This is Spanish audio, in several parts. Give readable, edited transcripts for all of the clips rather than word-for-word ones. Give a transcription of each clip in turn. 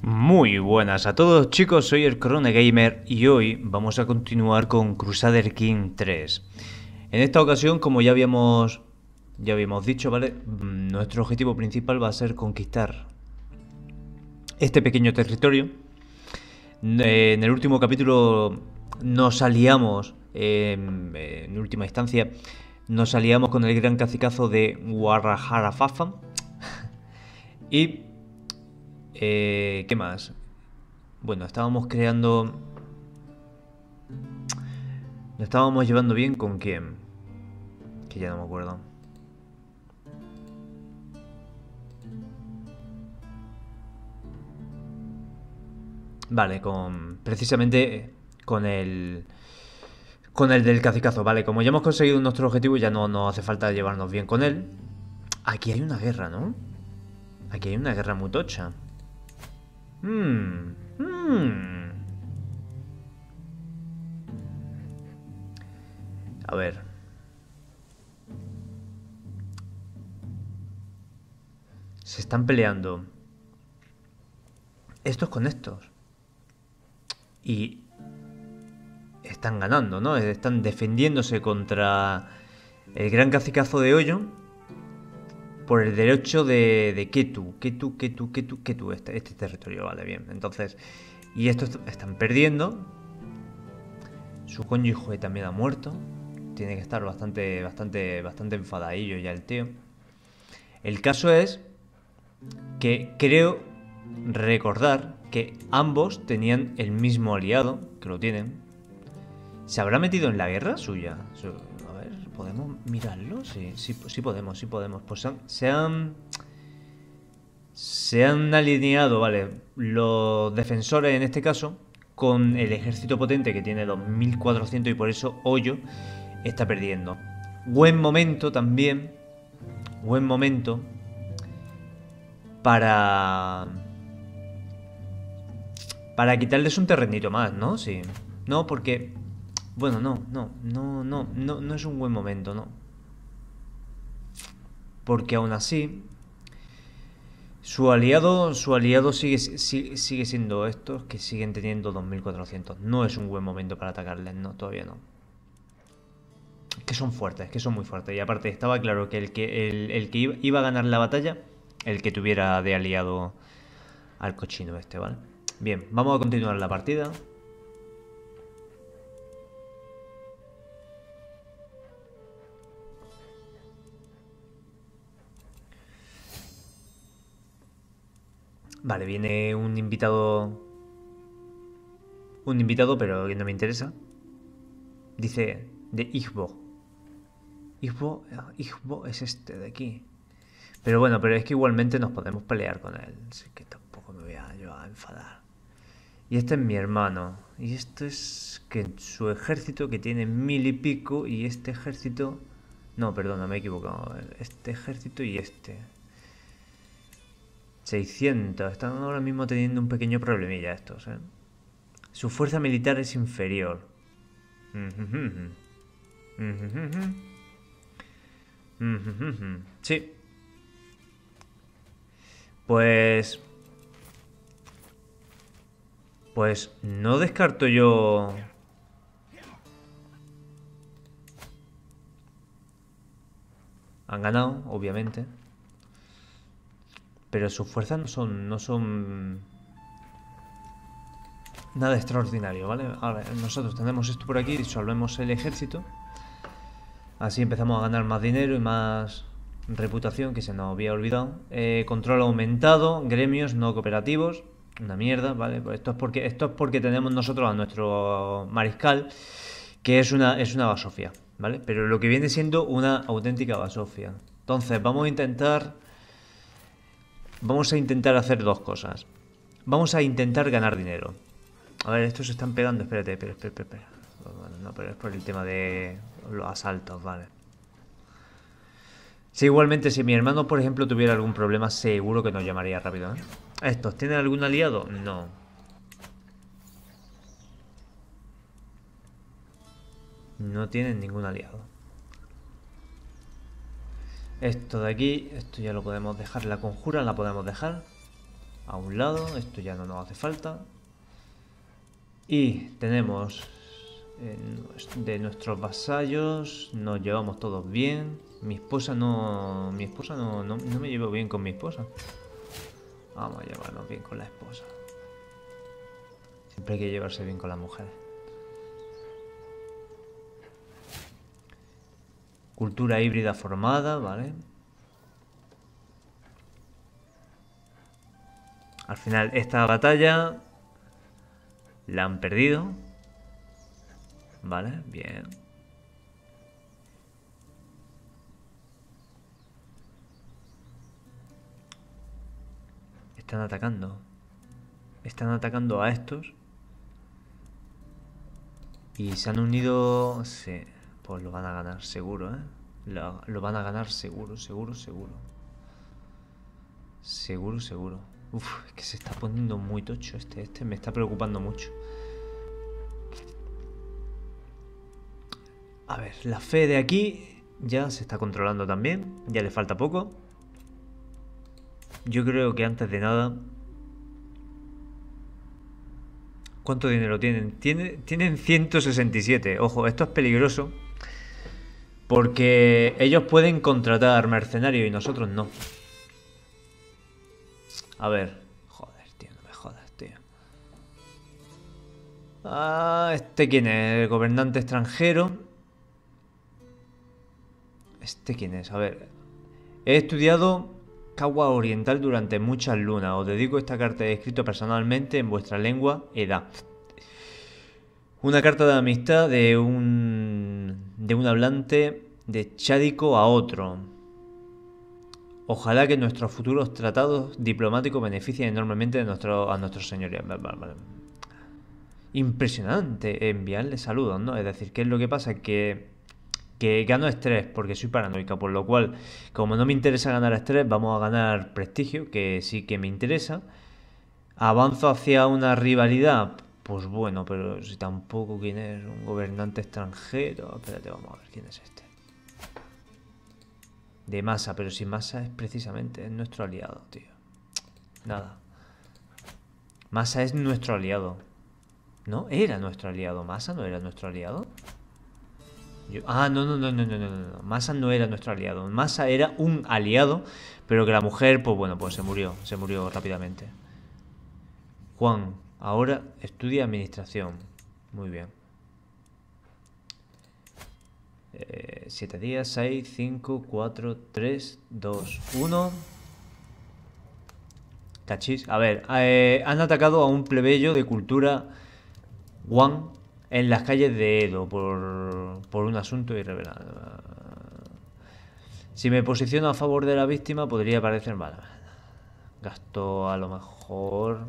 Muy buenas a todos chicos, soy el Corona Gamer y hoy vamos a continuar con Crusader King 3. En esta ocasión, como ya habíamos dicho, ¿vale? Nuestro objetivo principal va a ser conquistar este pequeño territorio. En el último capítulo nos aliamos, en última instancia, nos aliamos con el gran cacicazo de Warraharafafa. Y ¿qué más? Bueno, estábamos creando... ¿Nos estábamos llevando bien con quién? Que ya no me acuerdo. Vale, precisamente con el... Con el del cacicazo, vale. Como ya hemos conseguido nuestro objetivo, ya no hace falta llevarnos bien con él. Aquí hay una guerra, ¿no? Aquí hay una guerra muy tocha. Hmm. Hmm. A ver. Se están peleando estos con estos. Y están ganando, ¿no? Están defendiéndose contra el gran cacicazo de Hoyo por el derecho de Ketu, este territorio, vale, bien. Entonces, y estos están perdiendo. Su cónyuge también ha muerto. Tiene que estar bastante enfadadillo ya el tío. El caso es que creo recordar que ambos tenían el mismo aliado, que lo tienen. ¿Se habrá metido en la guerra suya? A ver, ¿podemos mirarlo? Sí podemos. Pues se han alineado, vale, los defensores en este caso, con el ejército potente que tiene 2400 y por eso Hoyo está perdiendo. Buen momento también, buen momento para quitarles un terrenito más, ¿no? Sí. No, porque bueno, no es un buen momento, ¿no? Porque aún así su aliado sigue siendo estos que siguen teniendo 2400. No es un buen momento para atacarles, no, todavía no. Que son fuertes, que son muy fuertes. Y aparte estaba claro que el que iba a ganar la batalla, el que tuviera de aliado al cochino este, ¿vale? Bien, vamos a continuar la partida. Vale, viene un invitado. Un invitado, pero que no me interesa. Dice de Igbo. Igbo es este de aquí. Pero bueno, pero es que igualmente nos podemos pelear con él. Así que tampoco me voy a enfadar. Y este es mi hermano. Y esto es que su ejército que tiene 1000 y pico. Y este ejército... No, perdona, me he equivocado. Este ejército y este. 600. Están ahora mismo teniendo un pequeño problemilla estos, ¿eh? Su fuerza militar es inferior. Sí. Pues... Pues no descarto yo... Han ganado, obviamente. Pero sus fuerzas no son nada extraordinario, ¿vale? Ahora, nosotros tenemos esto por aquí, disolvemos el ejército. Así empezamos a ganar más dinero y más reputación, que se nos había olvidado. Control aumentado, gremios no cooperativos. Una mierda, ¿vale? Pues esto es porque tenemos nosotros a nuestro mariscal, que es una basofia, ¿vale? Pero lo que viene siendo una auténtica basofia. Entonces, vamos a intentar hacer dos cosas. Vamos a intentar ganar dinero. A ver, estos se están pegando. Espérate. No, pero es por el tema de los asaltos, vale. Sí, igualmente, si mi hermano, por ejemplo, tuviera algún problema, seguro que nos llamaría rápido, ¿eh? ¿Estos tienen algún aliado? No. No tienen ningún aliado. Esto de aquí, esto ya lo podemos dejar. La conjura la podemos dejar. a un lado. Esto ya no nos hace falta. Y tenemos de nuestros vasallos, nos llevamos todos bien. Mi esposa no me llevo bien con mi esposa. Vamos a llevarnos bien con la esposa. Siempre hay que llevarse bien con las mujeres. Cultura híbrida formada, ¿vale? Al final esta batalla la han perdido. Vale, bien. Están atacando. Están atacando a estos. Y se han unido... Sí, pues lo van a ganar seguro, ¿eh? Lo van a ganar seguro, seguro, seguro. Seguro, seguro. Uf, es que se está poniendo muy tocho este. Este me está preocupando mucho. A ver, la fe de aquí ya se está controlando también. Ya le falta poco. Yo creo que antes de nada... ¿Cuánto dinero tienen? Tienen 167. Ojo, esto es peligroso. Porque ellos pueden contratar mercenarios y nosotros no. A ver. Joder, tío, no me jodas, tío. Ah, ¿este quién es? El gobernante extranjero. ¿Este quién es? A ver. He estudiado Kawa Oriental durante muchas lunas. Os dedico esta carta de escrito personalmente en vuestra lengua, edad. Una carta de amistad de un hablante de chádico a otro. Ojalá que nuestros futuros tratados diplomáticos beneficien enormemente a nuestros señorías. Vale. Impresionante enviarle saludos, ¿no? Es decir, ¿qué es lo que pasa? Que gano estrés porque soy paranoica, por lo cual, como no me interesa ganar estrés, vamos a ganar prestigio, que sí que me interesa. Avanzo hacia una rivalidad, pues bueno, pero si tampoco quién es un gobernante extranjero. Espérate, vamos a ver quién es este. De Masa, pero si Masa es precisamente es nuestro aliado, tío. Nada. Masa es nuestro aliado. No, era nuestro aliado. Masa no era nuestro aliado. No. Masa no era nuestro aliado. Masa era un aliado, pero que la mujer, pues bueno, pues se murió rápidamente. Juan, ahora estudia administración. Muy bien. 7 días, 6, 5, 4, 3, 2, 1. Cachis. A ver, han atacado a un plebeyo de cultura Guan en las calles de Edo por un asunto irrevelado. Si me posiciono a favor de la víctima podría parecer mal. Gasto a lo mejor...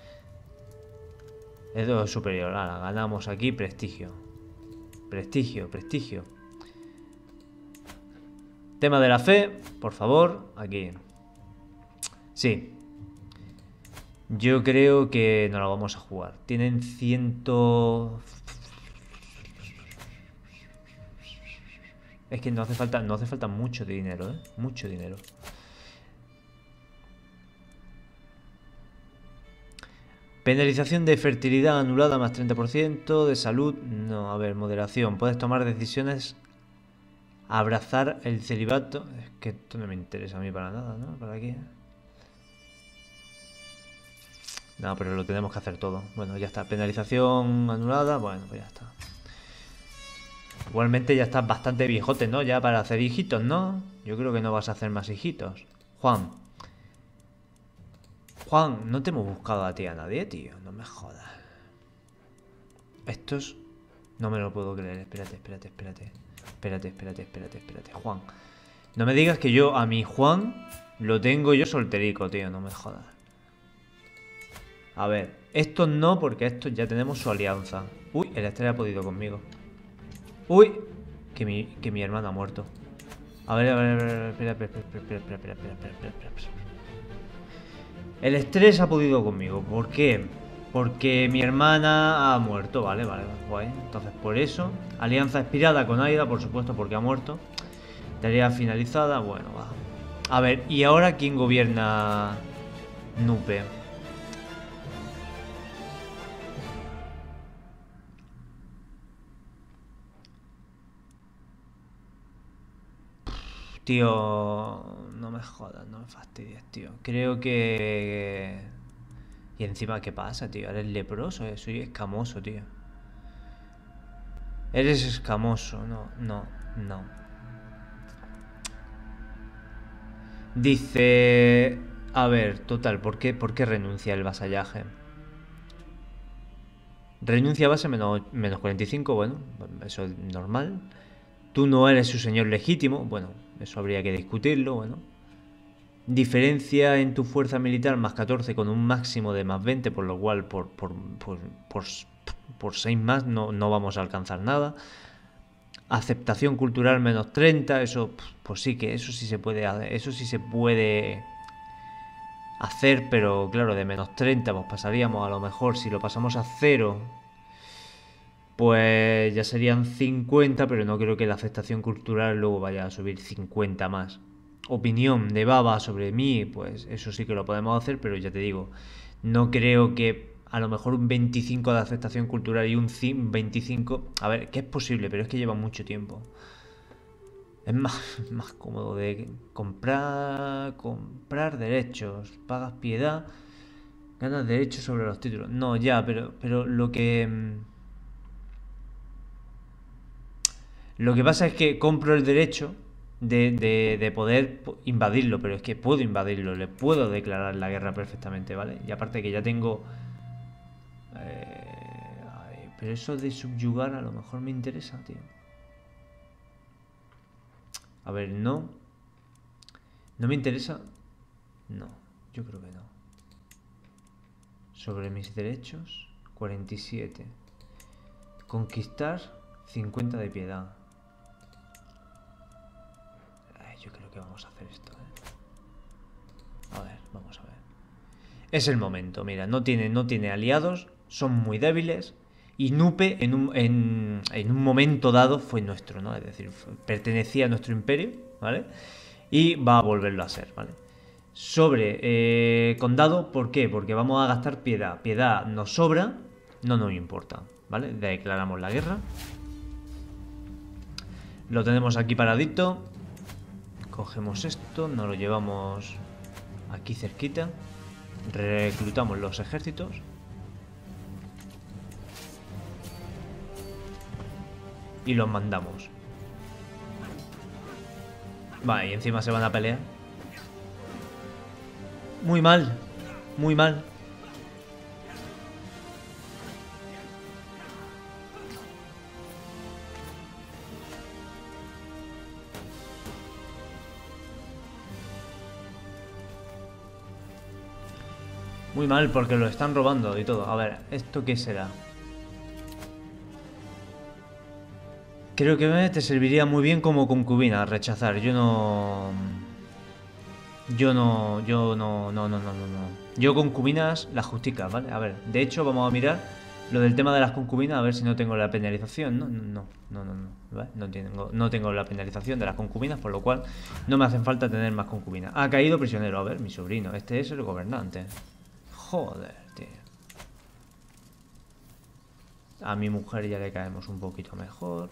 Edo es superior. Ahora, ganamos aquí prestigio. Prestigio. Tema de la fe, por favor, aquí. Sí. Yo creo que no lo vamos a jugar. Tienen 100... Es que no hace falta mucho dinero, ¿eh? Mucho dinero. Penalización de fertilidad anulada más 30%. De salud, no. A ver, moderación. Puedes tomar decisiones. Abrazar el celibato. Es que esto no me interesa a mí para nada, ¿no? ¿Para qué? No, pero lo tenemos que hacer todo. Bueno, ya está. Penalización anulada. Bueno, pues ya está. Igualmente ya estás bastante viejote, ¿no? Ya para hacer hijitos, ¿no? Yo creo que no vas a hacer más hijitos. Juan, no te hemos buscado a ti a nadie, tío. No me jodas. Estos... No me lo puedo creer. Espérate. Juan, no me digas que yo a mi Juan lo tengo yo solterico, tío. No me jodas. A ver, estos no, porque estos ya tenemos su alianza. Uy, el estrés ha podido conmigo. Uy, que mi hermana ha muerto. A ver, espera. El estrés ha podido conmigo. ¿Por qué? Porque mi hermana ha muerto. Vale, guay. Entonces, por eso. Alianza expirada con Aida, por supuesto, porque ha muerto. Tarea finalizada. Bueno, va. A ver, ¿y ahora quién gobierna Nupe? Tío, no me jodas, no me fastidies, tío. Creo que... Y encima, ¿qué pasa, tío? ¿Eres leproso? Soy escamoso, tío. Eres escamoso, no. Dice... A ver, total, por qué renuncia el vasallaje? Renuncia a base menos 45, bueno, eso es normal. Tú no eres su señor legítimo, bueno, eso habría que discutirlo, bueno. Diferencia en tu fuerza militar más 14 con un máximo de más 20, por lo cual por 6 más no vamos a alcanzar nada. Aceptación cultural menos 30, eso pues sí que eso sí se puede hacer, pero claro, de menos 30 pues pasaríamos a lo mejor, si lo pasamos a 0, pues ya serían 50, pero no creo que la aceptación cultural luego vaya a subir 50 más. Opinión de Baba sobre mí, pues eso sí que lo podemos hacer, pero ya te digo, no creo que a lo mejor un 25 de aceptación cultural y un 25, a ver, que es posible, pero es que lleva mucho tiempo. Es más cómodo de comprar derechos, pagas piedad, ganas derechos sobre los títulos. No, ya, pero lo que pasa es que compro el derecho de poder invadirlo, pero es que puedo invadirlo, le puedo declarar la guerra perfectamente, ¿vale? Y aparte que ya tengo... pero eso de subyugar a lo mejor me interesa, tío. A ver, no. ¿No me interesa? No, yo creo que no. Sobre mis derechos, 47. Conquistar, 50 de piedad. Yo creo que vamos a hacer esto, ¿eh? A ver, vamos a ver. Es el momento, mira, no tiene aliados, son muy débiles. Y Nupe en un momento dado fue nuestro, ¿no? Es decir, pertenecía a nuestro imperio, ¿vale? Y va a volverlo a ser, ¿vale? Sobre condado, ¿por qué? Porque vamos a gastar piedad. Piedad nos sobra, no nos importa, ¿vale? Declaramos la guerra. Lo tenemos aquí paradito. Cogemos esto, nos lo llevamos aquí cerquita. Reclutamos los ejércitos. Y los mandamos. Vale, y encima se van a pelear. Muy mal, muy mal. Muy mal porque lo están robando y todo. A ver, ¿esto qué será? Creo que te serviría muy bien como concubina. Rechazar. Yo no, no. Yo concubinas las justicas, ¿vale? A ver, de hecho vamos a mirar lo del tema de las concubinas, a ver si no tengo la penalización, ¿no? ¿Vale? No tengo la penalización de las concubinas, por lo cual no me hacen falta tener más concubinas. Ha caído prisionero, a ver, mi sobrino, este es el gobernante. Joder, tío. A mi mujer ya le caemos un poquito mejor.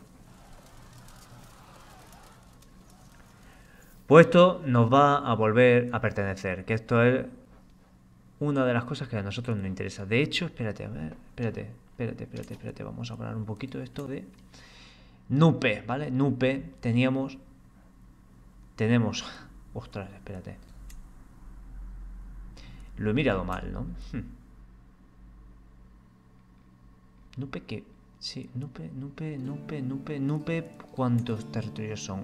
Pues esto nos va a volver a pertenecer, que esto es una de las cosas que a nosotros nos interesa. De hecho, espérate, a ver, espérate, vamos a hablar un poquito de esto de Nupe, ¿vale? Nupe, tenemos, ostras, espérate. Lo he mirado mal, ¿no? Nupe que, sí, Nupe, ¿cuántos territorios son?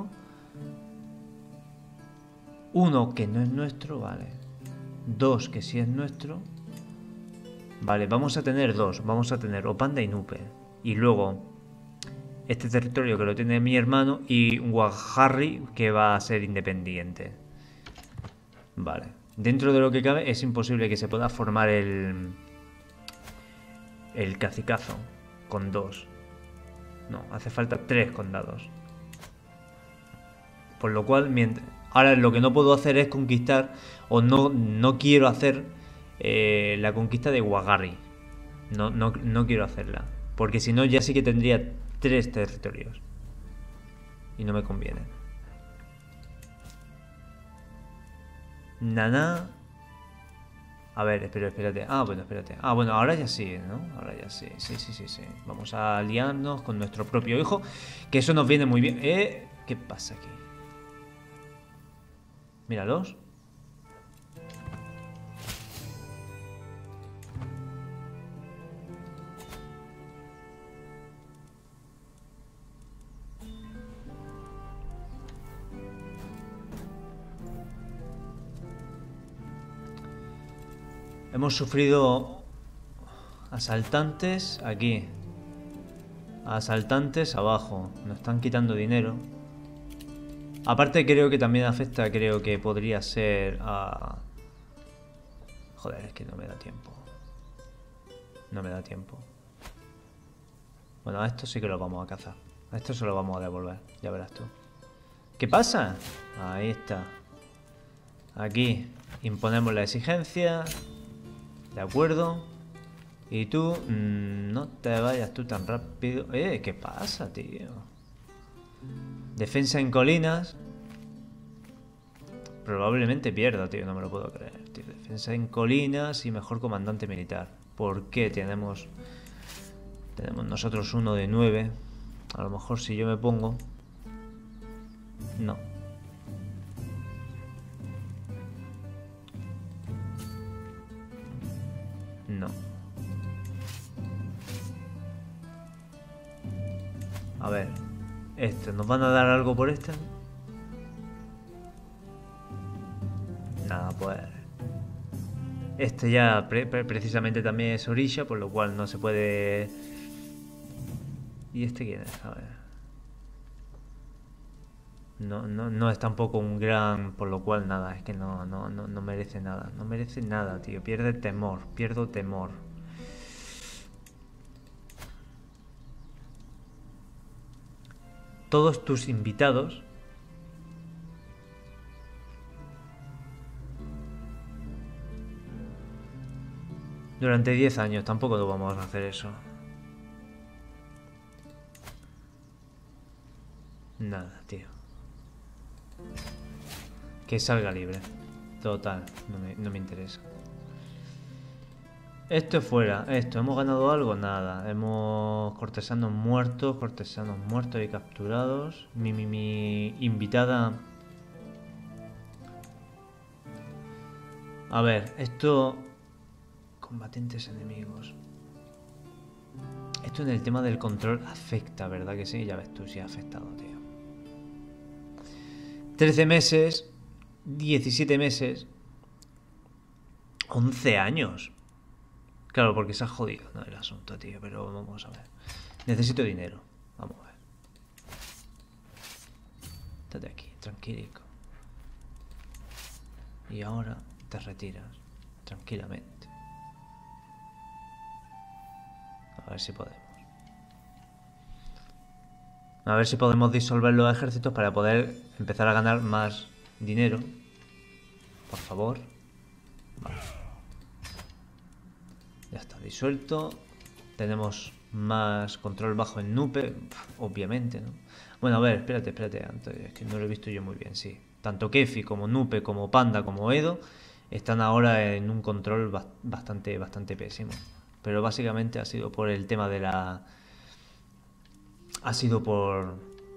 Uno que no es nuestro, vale. 2 que sí es nuestro. Vale, vamos a tener 2. Vamos a tener Opanda y Nupe. Y luego este territorio que lo tiene mi hermano y Guajarri que va a ser independiente. Vale. Dentro de lo que cabe es imposible que se pueda formar el cacicazo con 2. No, hace falta 3 condados. Por lo cual, ahora lo que no puedo hacer es conquistar, o no quiero hacer la conquista de Guajarri. No quiero hacerla. Porque si no, ya sí que tendría 3 territorios. Y no me conviene. Naná. A ver, espérate. Ah, bueno, espérate. Ah, bueno, ahora ya sí, ¿no? Ahora ya sí. Sí. Vamos a aliarnos con nuestro propio hijo. Que eso nos viene muy bien. ¿Qué pasa aquí? Míralos. Hemos sufrido asaltantes aquí. Asaltantes abajo. Nos están quitando dinero. Aparte creo que también afecta, creo que podría ser a... Joder, es que no me da tiempo. No me da tiempo. Bueno, a esto sí que lo vamos a cazar. A esto se lo vamos a devolver, ya verás tú. ¿Qué pasa? Ahí está. Aquí imponemos la exigencia. De acuerdo. Y tú, no te vayas tú tan rápido. ¿Qué pasa, tío? Defensa en colinas. Probablemente pierda, tío, no me lo puedo creer, tío. Defensa en colinas y mejor comandante militar. ¿Por qué tenemos nosotros uno de 9? A lo mejor si yo me pongo... No. No. A ver. ¿Nos van a dar algo por esta? Nada, pues... Este ya precisamente también es orilla, por lo cual no se puede... ¿Y este quién es? A ver... No es tampoco un gran... Por lo cual nada, es que no merece nada. No merece nada, tío. Pierdo temor. Todos tus invitados... Durante 10 años, tampoco lo vamos a hacer eso. Nada, tío. Que salga libre. Total, no me interesa. Esto es fuera, ¿hemos ganado algo? Nada. Hemos cortesanos muertos y capturados. Mi invitada... A ver, esto... Combatientes enemigos. Esto en el tema del control afecta, ¿verdad que sí? Ya ves tú si ha afectado, tío. 13 meses, 17 meses, 11 años. Claro, porque se ha jodido, ¿no? El asunto, tío, pero vamos a ver. Necesito dinero. Vamos a ver. Estate aquí, tranquilico. Y ahora te retiras tranquilamente. A ver si podemos. A ver si podemos disolver los ejércitos para poder empezar a ganar más dinero. Por favor. Vale. Ya está disuelto. Tenemos más control bajo en Nupe. Obviamente, ¿no? Bueno, a ver, espérate. Antes, es que no lo he visto yo muy bien, sí. Tanto Kefi como Nupe, como Panda, como Edo están ahora en un control bastante pésimo. Pero básicamente ha sido por el tema de la... Ha sido por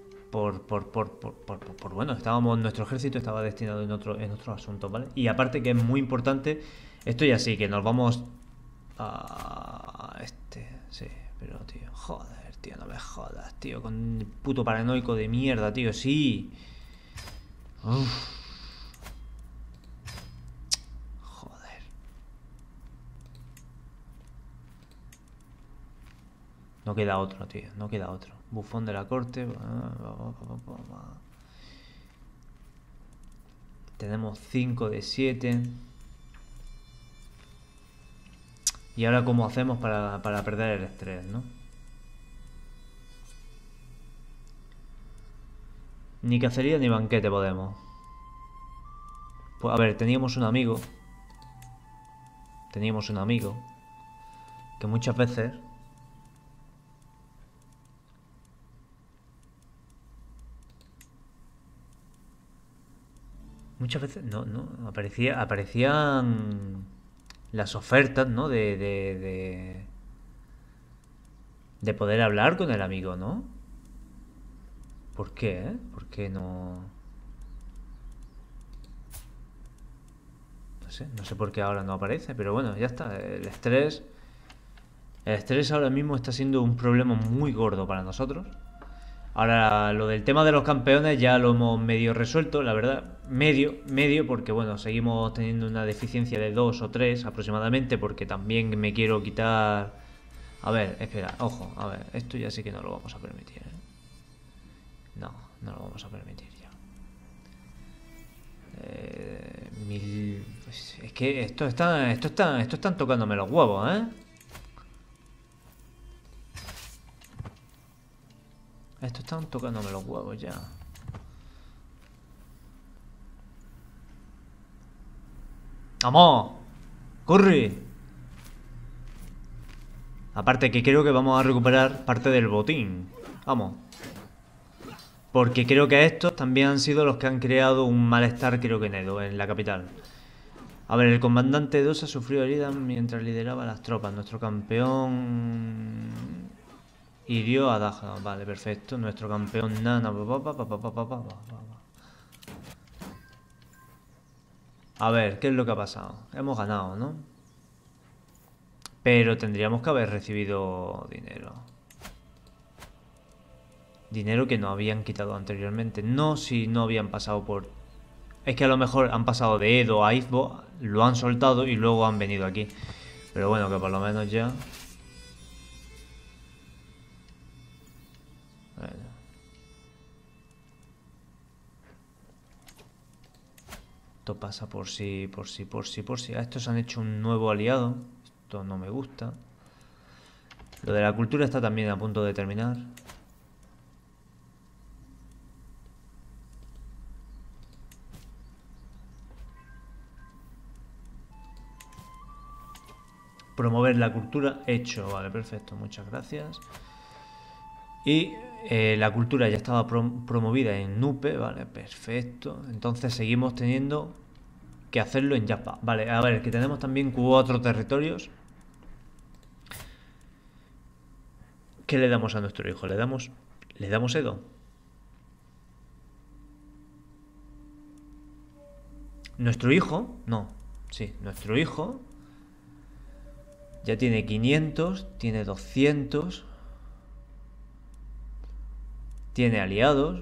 bueno, nuestro ejército estaba destinado en otros asuntos, ¿vale? Y aparte que es muy importante, esto ya sí, que nos vamos a sí, pero tío, joder, tío, no me jodas, tío, con el puto paranoico de mierda, tío, sí. Uf. Joder. No queda otro, tío, no queda otro. Bufón de la corte. Tenemos 5 de 7. Y ahora cómo hacemos para perder el estrés, ¿no? Ni cacería ni banquete podemos. Pues a ver, teníamos un amigo que muchas veces Muchas veces aparecían las ofertas, ¿no? De poder hablar con el amigo, ¿no? ¿Por qué, ¿Por qué no? No sé por qué ahora no aparece, pero bueno, ya está. El estrés ahora mismo está siendo un problema muy gordo para nosotros. Ahora, lo del tema de los campeones ya lo hemos medio resuelto, la verdad. Medio, porque bueno, seguimos teniendo una deficiencia de 2 o 3 aproximadamente, porque también me quiero quitar... A ver, espera, ojo, a ver, esto ya sí que no lo vamos a permitir, ¿eh? No, no lo vamos a permitir ya. Pues, es que esto están tocándome los huevos, ¿eh? Esto están tocándome los huevos ya. ¡Vamos! ¡Corre! Aparte que creo que vamos a recuperar parte del botín. Vamos. Porque creo que estos también han sido los que han creado un malestar, creo que en Edo, en la capital. A ver, el comandante Edosa sufrió heridas mientras lideraba las tropas. Nuestro campeón hirió a Daja. Vale, perfecto. Nuestro campeón Nana. A ver, ¿qué es lo que ha pasado? Hemos ganado, ¿no? Pero tendríamos que haber recibido dinero. Dinero que no habían quitado anteriormente. No si no habían pasado por... Es que a lo mejor han pasado de Edo a Ifbo, lo han soltado y luego han venido aquí. Pero bueno, que por lo menos ya... Bueno. Esto pasa por sí. A estos han hecho un nuevo aliado. Esto no me gusta. Lo de la cultura está también a punto de terminar. Promover la cultura, hecho. Vale, perfecto, muchas gracias. Y la cultura ya estaba promovida en Nupe, vale, perfecto. Entonces seguimos teniendo que hacerlo en Yapa. Vale, a ver, que tenemos también 4 territorios. ¿Qué le damos a nuestro hijo? ¿Le damos Edo? Nuestro hijo, no, sí, nuestro hijo ya tiene 500, tiene 200, tiene aliados.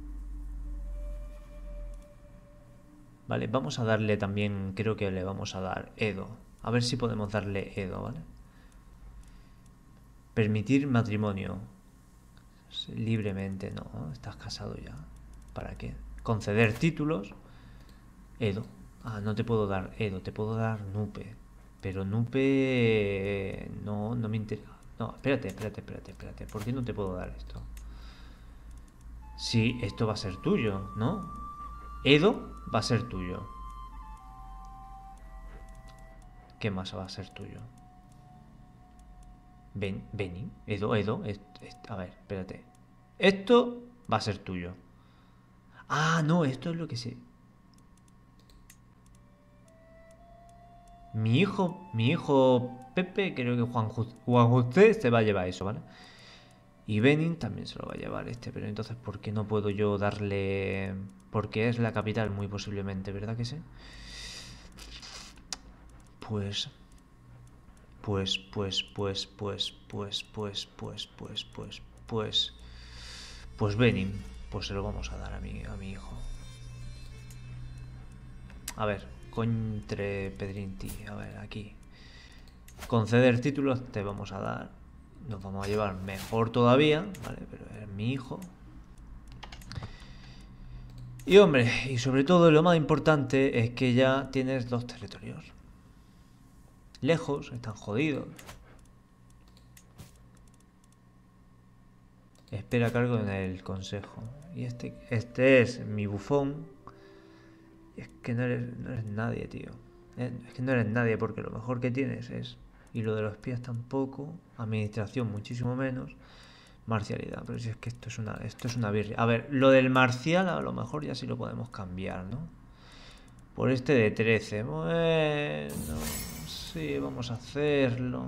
Vale, vamos a darle también, creo que le vamos a dar Edo. A ver si podemos darle Edo, ¿vale? Permitir matrimonio. Libremente, no, estás casado ya. ¿Para qué? Conceder títulos. Edo. Ah, no te puedo dar Edo, te puedo dar Nupe. Pero Nupe... No me interesa. No, espérate. ¿Por qué no te puedo dar esto? Sí, esto va a ser tuyo, ¿no? Edo va a ser tuyo. ¿Qué más va a ser tuyo? Beni, Edo, a ver, espérate. Esto va a ser tuyo. Ah, no, esto es lo que sé. Mi hijo Pepe, creo que Juan José se va a llevar eso, ¿vale? Y Benin también se lo va a llevar este, pero entonces ¿por qué no puedo yo darle...? Porque es la capital, muy posiblemente, ¿verdad que sí? Pues Benin, pues se lo vamos a dar a mi hijo. A ver, Contre Pedrinti, a ver, aquí. Conceder títulos te vamos a dar. Nos vamos a llevar mejor todavía, ¿vale? Pero es mi hijo. Y hombre, y sobre todo lo más importante es que ya tienes 2 territorios. Lejos, están jodidos. Espera cargo en el consejo. Y este es mi bufón. Y es que no eres nadie, tío. Es que no eres nadie porque lo mejor que tienes es... Y lo de los espías tampoco. Administración muchísimo menos. Marcialidad. Pero si es que esto es una birria. A ver, lo del marcial a lo mejor ya sí lo podemos cambiar, ¿no? Por este de 13. Bueno, sí, vamos a hacerlo.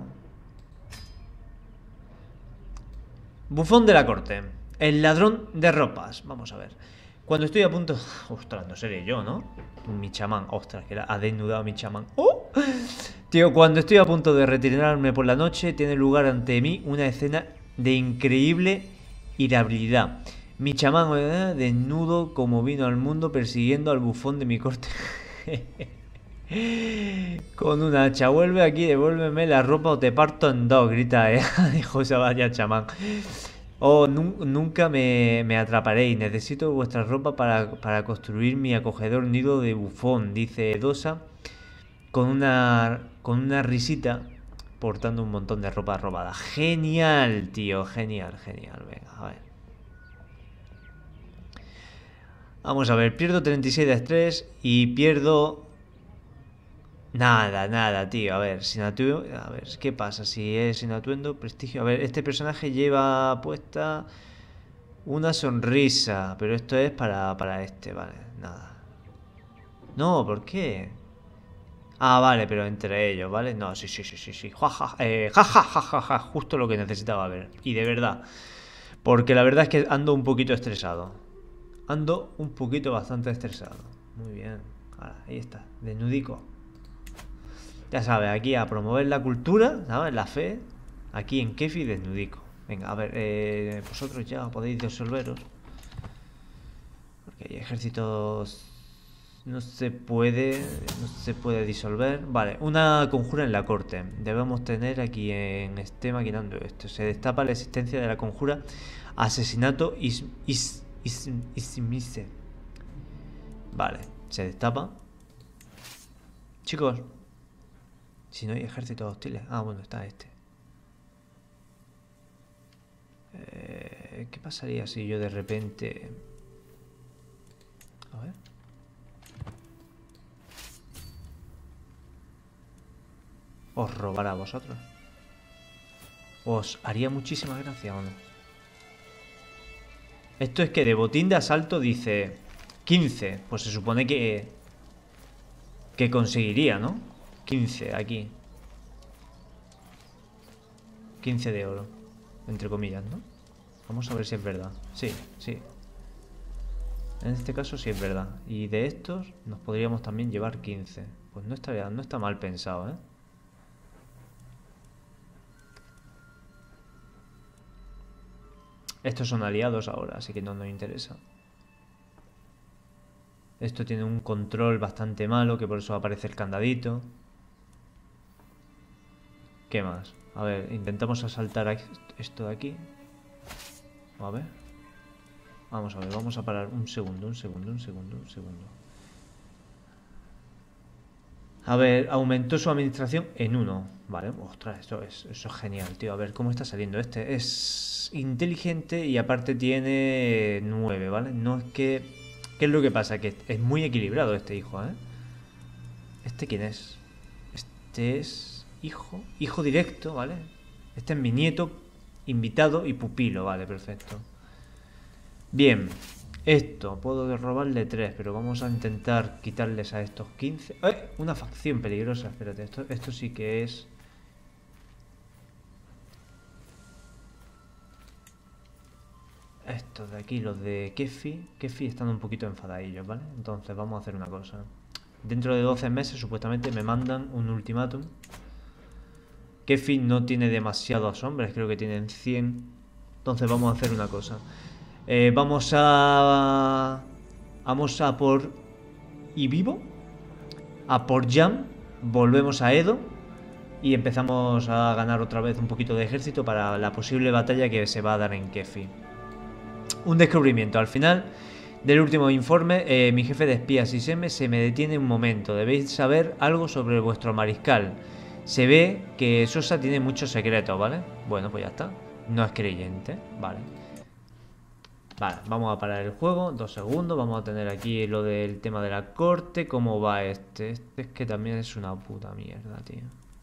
Bufón de la corte. El ladrón de ropas. Vamos a ver. Cuando estoy a punto... Ostras, no seré yo, ¿no? Mi chamán. Ostras, que ha desnudado mi chamán. ¡Oh! Tío, cuando estoy a punto de retirarme por la noche, tiene lugar ante mí una escena de increíble irritabilidad. Mi chamán desnudo como vino al mundo persiguiendo al bufón de mi corte. Con una hacha, vuelve aquí, devuélveme la ropa o te parto en dos, grita, dijo esa vaya chamán. Oh, nunca me atraparéis, necesito vuestra ropa para construir mi acogedor nido de bufón, dice Edosa con una risita portando un montón de ropa robada. Genial, tío, genial, genial, venga, a ver. Vamos a ver, pierdo 36 de estrés y pierdo... Nada, tío. A ver, sin atuendo... A ver, ¿qué pasa? Si es sin atuendo, prestigio... A ver, este personaje lleva puesta una sonrisa, pero esto es para este, vale, nada. No, ¿por qué? Ah, vale, pero entre ellos, ¿vale? No, sí. Ja, justo lo que necesitaba ver. Y de verdad. Porque la verdad es que ando un poquito estresado. Ando un poquito bastante estresado. Muy bien. Ahí está, desnudico. Ya sabes, aquí a promover la cultura, ¿sabes? La fe. Aquí en Kefi desnudico. Venga, a ver, vosotros ya podéis disolveros. Porque hay ejércitos... No se puede disolver. Vale, una conjura en la corte. Debemos tener aquí en este maquinando esto. Se destapa la existencia de la conjura asesinato Ismise. Vale, se destapa. Chicos, si no hay ejércitos hostiles. Ah, bueno, está este. ¿Qué pasaría si yo de repente... A ver. ¿Os robará a vosotros? ¿Os haría muchísima gracia o no? Esto es que de botín de asalto dice 15. Pues se supone que conseguiría, ¿no? 15 aquí. 15 de oro. Entre comillas, ¿no? Vamos a ver si es verdad. Sí. En este caso sí es verdad. Y de estos nos podríamos también llevar 15. Pues no está mal pensado, ¿eh? Estos son aliados ahora, así que no nos interesa. Esto tiene un control bastante malo, que por eso aparece el candadito. ¿Qué más? A ver, intentamos asaltar esto de aquí. A ver. Vamos a ver, vamos a parar un segundo. A ver, aumentó su administración en 1. Vale, ostras, eso es genial, tío. A ver, ¿cómo está saliendo este? Es inteligente y aparte tiene 9, ¿vale? No es que... ¿Qué es lo que pasa? Que es muy equilibrado este hijo, ¿eh? ¿Este quién es? Este es... Hijo directo, ¿vale? Este es mi nieto, invitado y pupilo, vale, perfecto. Bien, esto, puedo robarle 3, pero vamos a intentar quitarles a estos 15. ¡Eh! Una facción peligrosa, espérate, esto sí que es... Estos de aquí, los de Kefi están un poquito enfadadillos, ¿vale? Entonces vamos a hacer una cosa. Dentro de 12 meses supuestamente me mandan un ultimátum. Kefi no tiene demasiados hombres, creo que tienen 100. Entonces vamos a hacer una cosa. Vamos a por Ibibo, a por Jam, volvemos a Edo y empezamos a ganar otra vez un poquito de ejército para la posible batalla que se va a dar en Kefi. Un descubrimiento. Al final del último informe, mi jefe de espías Iseme se me detiene un momento. Debéis saber algo sobre vuestro mariscal. Se ve que Sosa tiene muchos secretos, ¿vale? Bueno, pues ya está. No es creyente, vale. Vale, vamos a parar el juego, 2 segundos, vamos a tener aquí lo del tema de la corte, cómo va este. Este es que también es una puta mierda, tío.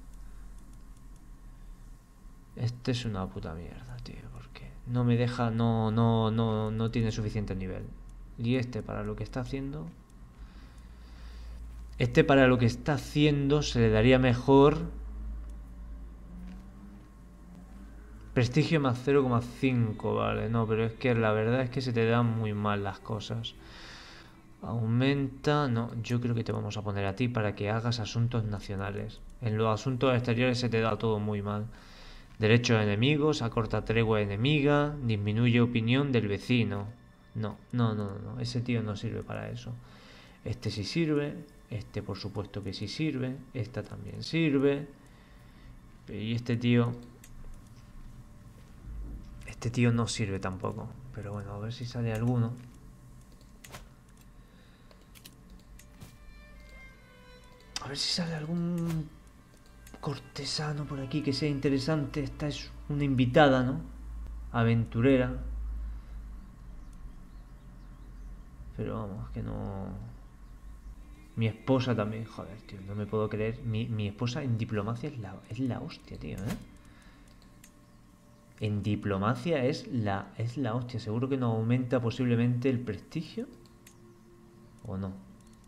Este es una puta mierda, tío, porque no me deja, no tiene suficiente nivel. Y este para lo que está haciendo... Este para lo que está haciendo se le daría mejor. Prestigio más 0,5, vale. No, pero es que la verdad es que se te dan muy mal las cosas. Aumenta, no, yo creo que te vamos a poner a ti para que hagas asuntos nacionales. En los asuntos exteriores se te da todo muy mal. Derechos enemigos, acorta tregua enemiga, disminuye opinión del vecino. No, no, no, no, ese tío no sirve para eso. Este sí sirve, este por supuesto que sí sirve, esta también sirve. Y este tío no sirve tampoco. Pero bueno, a ver si sale alguno. A ver si sale algún cortesano por aquí que sea interesante. Esta es una invitada, ¿no? Aventurera. Pero vamos, que no... Mi esposa también, joder, tío, no me puedo creer. Mi esposa en diplomacia es la hostia, tío, ¿eh? En diplomacia es la hostia. Seguro que nos aumenta posiblemente el prestigio. ¿O no?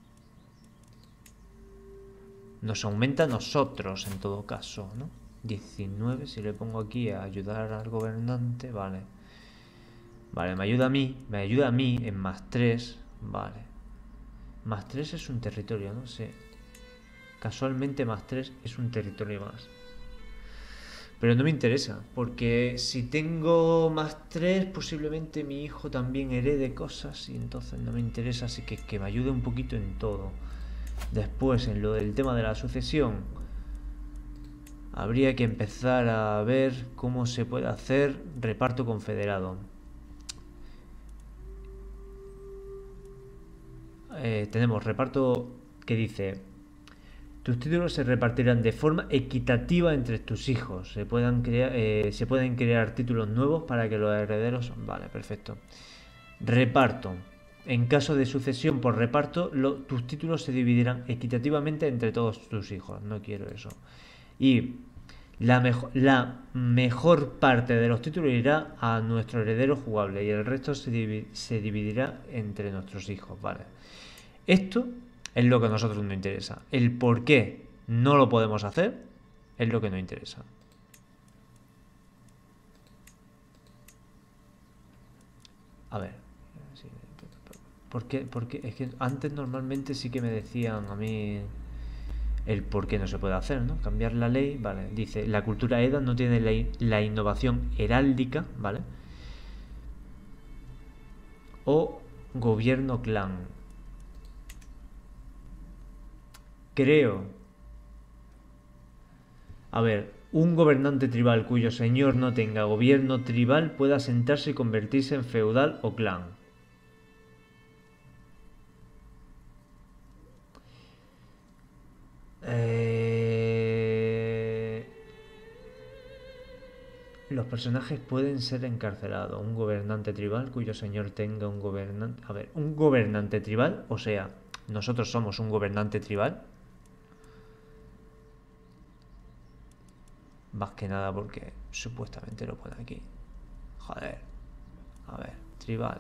Nos aumenta a nosotros en todo caso, ¿no? 19, si le pongo aquí a ayudar al gobernante, vale. Vale, me ayuda a mí en más 3, vale. Más 3 es un territorio, no sé. Casualmente más 3 es un territorio más. Pero no me interesa, porque si tengo más 3, posiblemente mi hijo también herede cosas y entonces no me interesa, así que me ayude un poquito en todo. Después, en lo del tema de la sucesión, habría que empezar a ver cómo se puede hacer reparto confederado. Tenemos reparto que dice: tus títulos se repartirán de forma equitativa entre tus hijos. Se pueden crear títulos nuevos para que los herederos... Vale, perfecto. Reparto. En caso de sucesión por reparto, tus títulos se dividirán equitativamente entre todos tus hijos. No quiero eso. Y la mejor parte de los títulos irá a nuestro heredero jugable y el resto se dividirá entre nuestros hijos. Vale. Esto es lo que a nosotros nos interesa. El por qué no lo podemos hacer es lo que nos interesa. A ver. ¿Por qué? Porque es que antes normalmente sí que me decían a mí el por qué no se puede hacer, ¿no? Cambiar la ley, vale. Dice, la cultura EDA no tiene la innovación heráldica, ¿vale? O gobierno clan. Creo. A ver, un gobernante tribal cuyo señor no tenga gobierno tribal puede asentarse y convertirse en feudal o clan. Los personajes pueden ser encarcelados. Un gobernante tribal cuyo señor tenga un gobernante... A ver, un gobernante tribal, o sea, nosotros somos un gobernante tribal. Más que nada porque supuestamente lo pone aquí. Joder. A ver, tribal.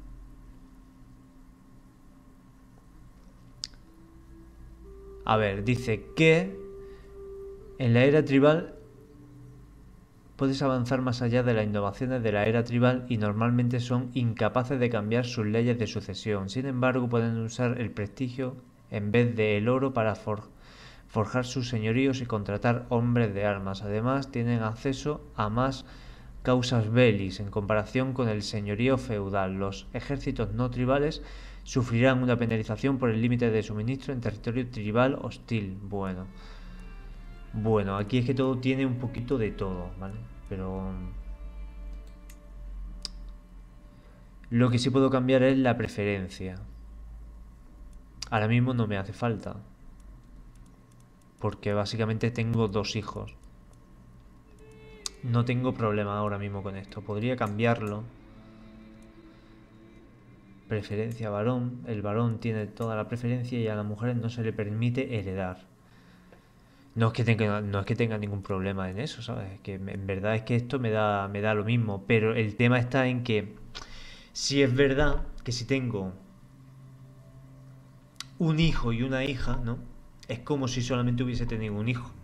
A ver, dice que en la era tribal puedes avanzar más allá de las innovaciones de la era tribal y normalmente son incapaces de cambiar sus leyes de sucesión. Sin embargo, pueden usar el prestigio en vez de el oro para forjar sus señoríos y contratar hombres de armas. Además, tienen acceso a más causas bellis en comparación con el señorío feudal. Los ejércitos no tribales sufrirán una penalización por el límite de suministro en territorio tribal hostil. Bueno, aquí es que todo tiene un poquito de todo, ¿vale? Pero lo que sí puedo cambiar es la preferencia. Ahora mismo no me hace falta, porque básicamente tengo 2 hijos. No tengo problema ahora mismo con esto. Podría cambiarlo. Preferencia varón. El varón tiene toda la preferencia y a las mujeres no se le permite heredar. No es que tenga ningún problema en eso, ¿sabes? Que en verdad es que esto me da lo mismo. Pero el tema está en que si es verdad que si tengo un hijo y una hija, ¿no? Es como si solamente hubiese tenido un hijo.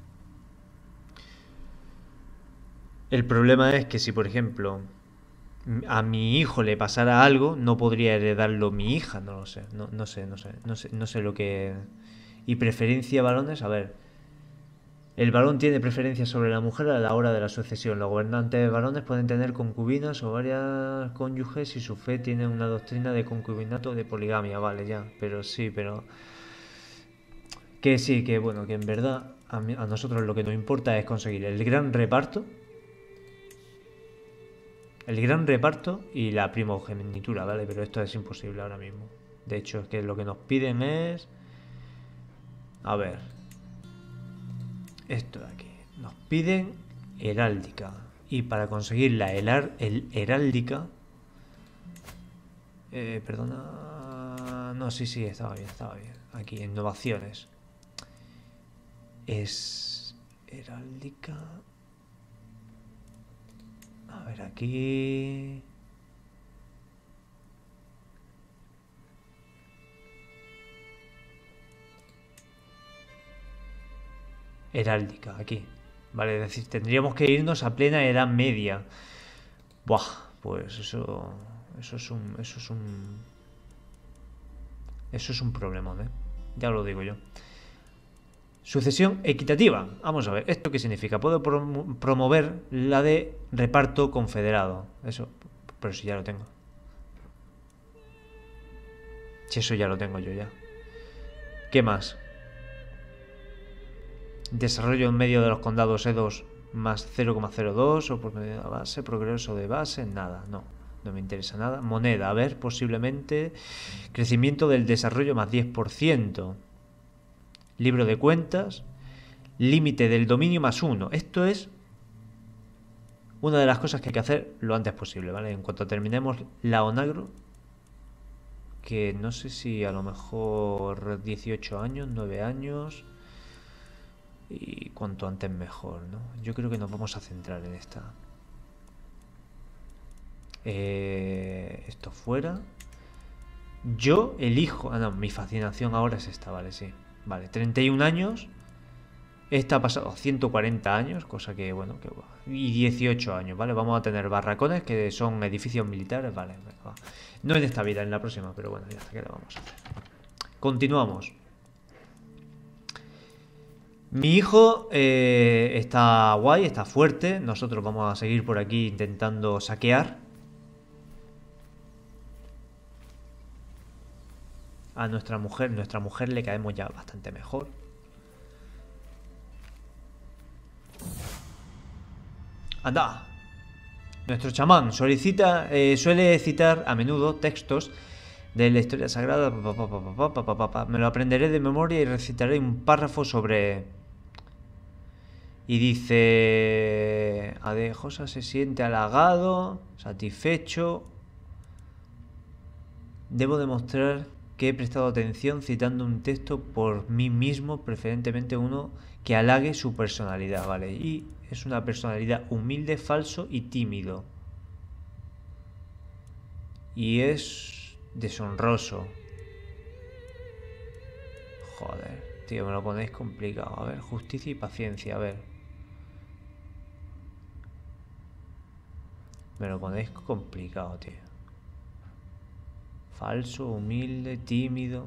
El problema es que si, por ejemplo, a mi hijo le pasara algo, no podría heredarlo mi hija, no lo sé, no sé lo que... Y preferencia varones, a ver, el varón tiene preferencia sobre la mujer a la hora de la sucesión. Los gobernantes varones pueden tener concubinas o varias cónyuges si su fe tiene una doctrina de concubinato o de poligamia, vale, ya, pero sí, pero... Que sí, que bueno, que en verdad a nosotros lo que nos importa es conseguir el gran reparto y la primogenitura, ¿vale? Pero esto es imposible ahora mismo. De hecho, es que lo que nos piden es... A ver, esto de aquí. Nos piden heráldica. Y para conseguir el heráldica... perdona... No, sí, estaba bien. Aquí, innovaciones. Es... heráldica... A ver, aquí... heráldica, aquí. Vale, es decir, tendríamos que irnos a plena Edad Media. Buah, pues eso es un problemón, ¿eh? Ya lo digo yo. Sucesión equitativa. Vamos a ver, ¿esto qué significa? Puedo promover la de reparto confederado. Eso, pero si ya lo tengo. Si eso ya lo tengo yo ya. ¿Qué más? Desarrollo en medio de los condados E2 más 0,02 o por medio de la base, progreso de base, nada, no me interesa nada. Moneda, a ver, posiblemente crecimiento del desarrollo más 10%. Libro de cuentas, límite del dominio más 1. Esto es una de las cosas que hay que hacer lo antes posible, ¿vale? En cuanto terminemos la Onagro, que no sé si a lo mejor 18 años, 9 años... Y cuanto antes mejor, ¿no? Yo creo que nos vamos a centrar en esta. Esto fuera. Yo elijo... Ah, no, mi fascinación ahora es esta, vale, sí. Vale, 31 años. Esta ha pasado 140 años, cosa que, bueno, que... Y 18 años, ¿vale? Vamos a tener barracones que son edificios militares, vale. Va. No en esta vida, en la próxima, pero bueno, ya está, que lo vamos a hacer. Continuamos. Mi hijo está guay, está fuerte. Nosotros vamos a seguir por aquí intentando saquear a nuestra mujer. Nuestra mujer le caemos ya bastante mejor. ¡Anda! Nuestro chamán suele citar a menudo textos de la historia sagrada. Me lo aprenderé de memoria y recitaré un párrafo sobre... Y dice... Adejosa se siente halagado, satisfecho. Debo demostrar que he prestado atención citando un texto por mí mismo, preferentemente uno que halague su personalidad, ¿vale? Y es una personalidad humilde, falso y tímido. Y es deshonroso. Joder, tío, me lo ponéis complicado. A ver, justicia y paciencia, a ver. Me lo ponéis complicado, tío. Falso, humilde, tímido.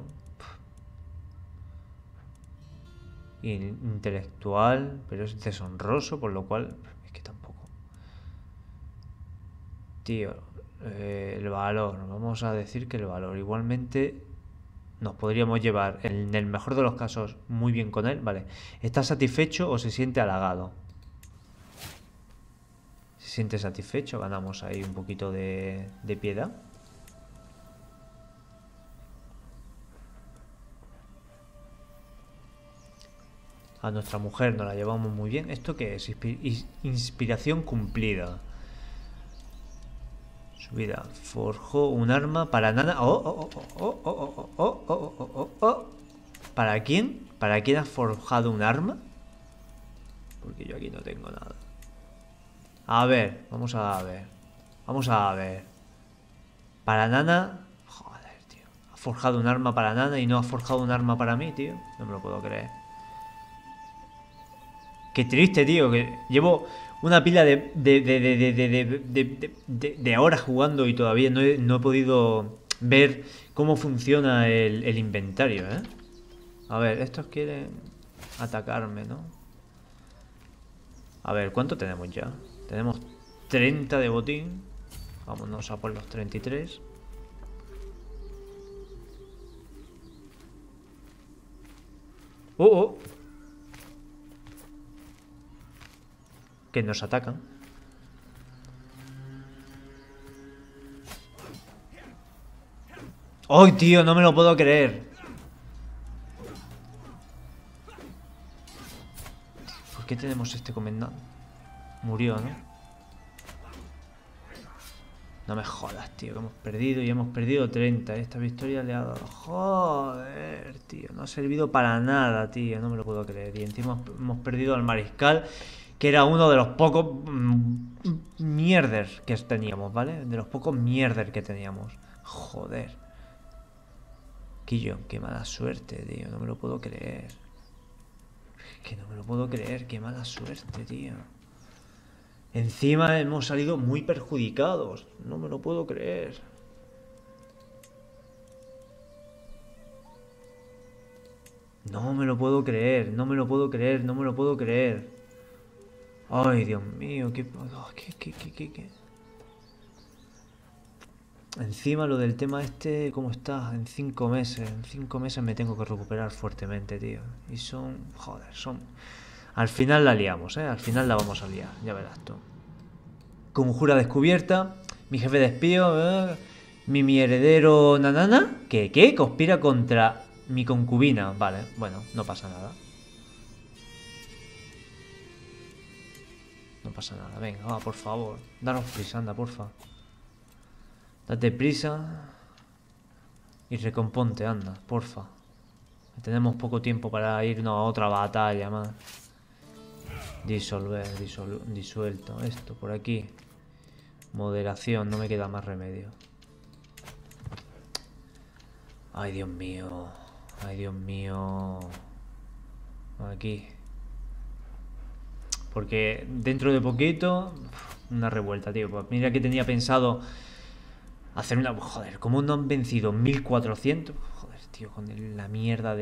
Intelectual, pero es deshonroso, por lo cual... Es que tampoco. Tío, el valor. Vamos a decir que el valor. Igualmente nos podríamos llevar, en el mejor de los casos, muy bien con él. Vale. ¿Está satisfecho o se siente halagado? Se siente satisfecho, ganamos ahí un poquito de piedad. A nuestra mujer nos la llevamos muy bien. ¿Esto qué es? Inspiración cumplida. Su vida. Forjó un arma para Nana. ¿Para quién? ¿Para quién has forjado un arma? Porque yo aquí no tengo nada. A ver, vamos a ver. Vamos a ver. Para Nana... Joder, tío. forjado un arma para Nana y no ha forjado un arma para mí, tío. No me lo puedo creer. Qué triste, tío, que llevo una pila de horas jugando y todavía no he podido ver cómo funciona el inventario, ¿eh? A ver, estos quieren atacarme, ¿no? A ver, ¿cuánto tenemos ya? Tenemos 30 de botín. Vámonos a por los 33. ¡Oh, oh! Que nos atacan. ¡Ay, tío! No me lo puedo creer. ¿Por qué tenemos este comandante? Murió, ¿no? No me jodas, tío, que hemos perdido y hemos perdido 30. Esta victoria le ha dado... Joder, tío, no ha servido para nada, tío, no me lo puedo creer. Y encima hemos perdido al mariscal, que era uno de los pocos mierder que teníamos, ¿vale? De los pocos mierder que teníamos. Joder. Quillo, qué mala suerte, tío, no me lo puedo creer. Que no me lo puedo creer, qué mala suerte, tío. Encima hemos salido muy perjudicados. No me lo puedo creer. No me lo puedo creer. No me lo puedo creer. No me lo puedo creer. Ay, Dios mío. ¿Qué? Encima lo del tema este, ¿cómo está? En 5 meses. En 5 meses me tengo que recuperar fuertemente, tío. Y son... Joder, son... Al final la liamos, ¿eh? Al final la vamos a liar. Ya verás tú. Conjura descubierta. Mi jefe de espío. Mi heredero nanana. ¿Qué? Conspira contra mi concubina. Vale, bueno, no pasa nada. No pasa nada. Venga, va, por favor. Daros prisa, anda, porfa. Date prisa. Y recomponte, anda, porfa. Tenemos poco tiempo para irnos a otra batalla más. Disolver, disuelto. Esto, por aquí. Moderación, no me queda más remedio. Ay, Dios mío. Ay, Dios mío. Aquí. Porque dentro de poquito... Una revuelta, tío. Pues mira que tenía pensado hacer una... Joder, ¿cómo no han vencido 1400? Joder, tío, con la mierda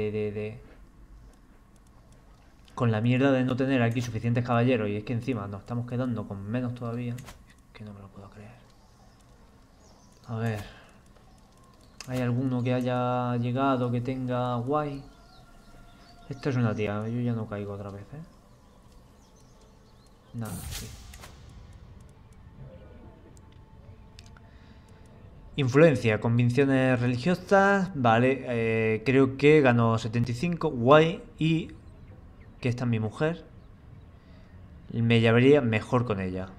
con la mierda de no tener aquí suficientes caballeros. Y es que encima nos estamos quedando con menos todavía. Es que no me lo puedo creer. A ver. ¿Hay alguno que haya llegado que tenga guay? Esto es una tía. Yo ya no caigo otra vez, ¿eh? Nada, sí. Influencia, convicciones religiosas. Vale, creo que ganó 75. Guay. Y que esta es mi mujer. Me llevaría mejor con ella.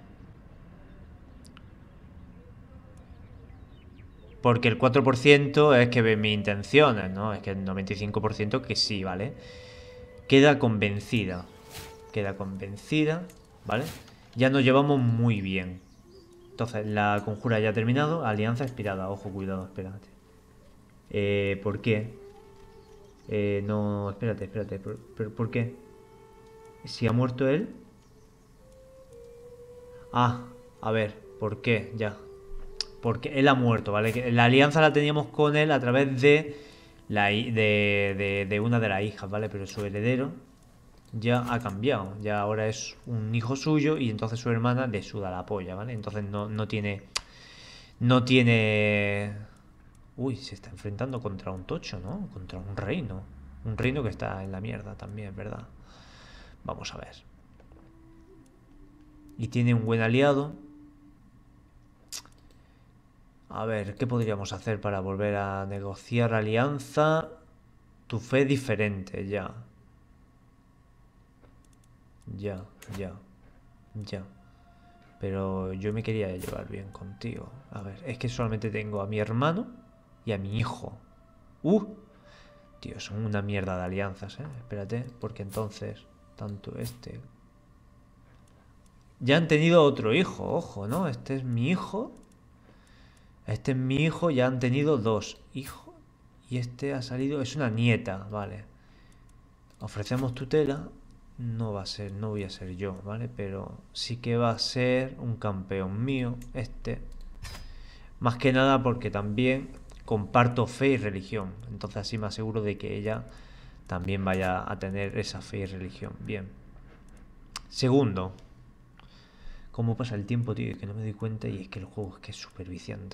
Porque el 4% es que ve mis intenciones, ¿no? Es que el 95% que sí, ¿vale? Queda convencida. Queda convencida, ¿vale? Ya nos llevamos muy bien. Entonces, la conjura ya ha terminado. Alianza expirada. Ojo, cuidado, espérate. ¿Por qué? No, espérate. ¿Por qué? Si ha muerto él. Ah, a ver, ¿por qué? Ya. Porque él ha muerto, ¿vale? La alianza la teníamos con él a través de de una de las hijas, ¿vale? Pero su heredero ya ha cambiado. Ya ahora es un hijo suyo y entonces su hermana le suda la polla, ¿vale? Entonces no tiene... No tiene... Uy, se está enfrentando contra un tocho, ¿no? Contra un reino. Un reino que está en la mierda también, ¿verdad? Vamos a ver. Y tiene un buen aliado. A ver, ¿qué podríamos hacer para volver a negociar alianza? Tu fe diferente, ya. Ya. Pero yo me quería llevar bien contigo. A ver, es que solamente tengo a mi hermano y a mi hijo. Tío, son una mierda de alianzas, ¿eh? Espérate, porque entonces, tanto este... Ya han tenido otro hijo, ojo, ¿no? Este es mi hijo. Este es mi hijo, ya han tenido 2 hijos. Y este ha salido... Es una nieta, vale. Ofrecemos tutela. No va a ser, no voy a ser yo, ¿vale? Pero sí que va a ser un campeón mío, este. Más que nada porque también comparto fe y religión. Entonces así me aseguro de que ella también vaya a tener esa fe y religión. Bien. Segundo. ¿Cómo pasa el tiempo, tío? Que no me doy cuenta y es que el juego es que es súper viciante.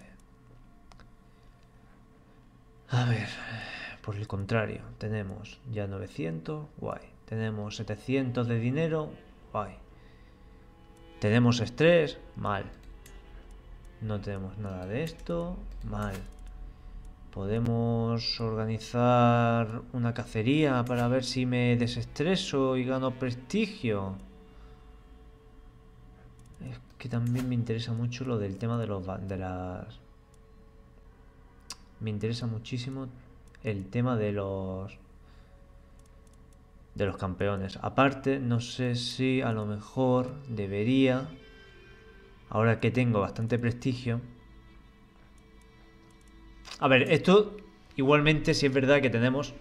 A ver, por el contrario, tenemos ya 900, guay. Tenemos 700 de dinero, guay. Tenemos estrés, mal. No tenemos nada de esto, mal. Podemos organizar una cacería para ver si me desestreso y gano prestigio. Es que también me interesa mucho lo del tema de las... Me interesa muchísimo el tema de los campeones. Aparte, no sé si a lo mejor debería, ahora que tengo bastante prestigio... A ver, esto igualmente sí es verdad que tenemos